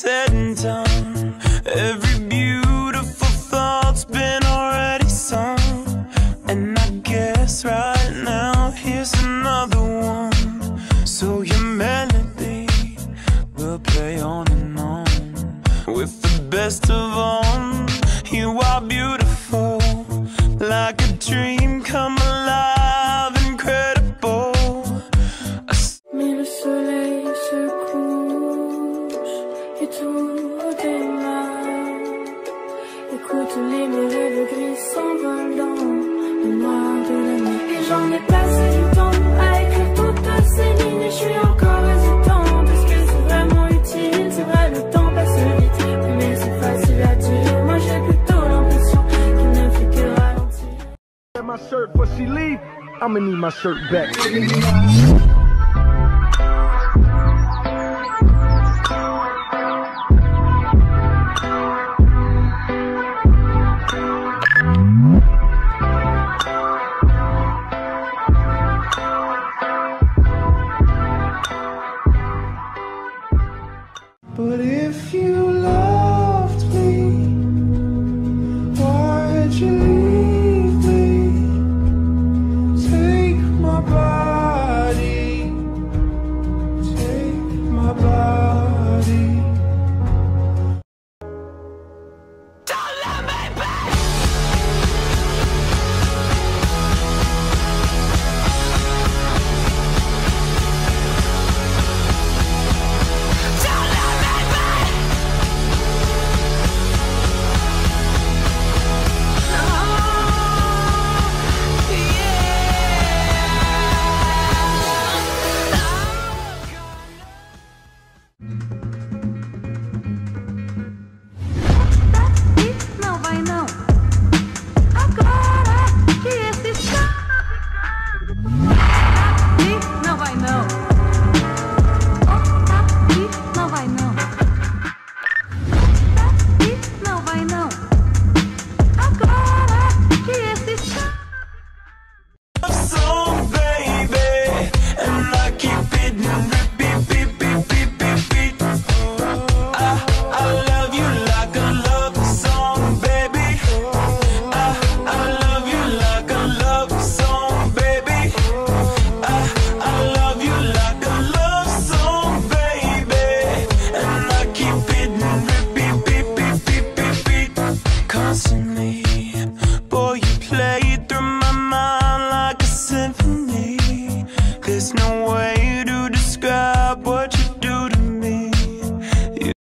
said and done, every beautiful thought's been already sung. And I guess right now here's another one. So your melody will play on and on. With the best of all, you are beautiful, like a dream come alive, incredible. Mais le soleil se couche et tout démarre. Écoute les mes rêves gris s'envolent dans le noir de la nuit. Et j'en ai passé du temps à écrire toutes ces lignes. Et je suis encore hésitante. Est-ce que c'est vraiment utile? C'est vrai, le temps passe vite, mais c'est facile à dire. Moi j'ai plutôt l'impression qu'il ne fait que ralentir. My shirt, but she leave, I'ma need my shirt back. But if you love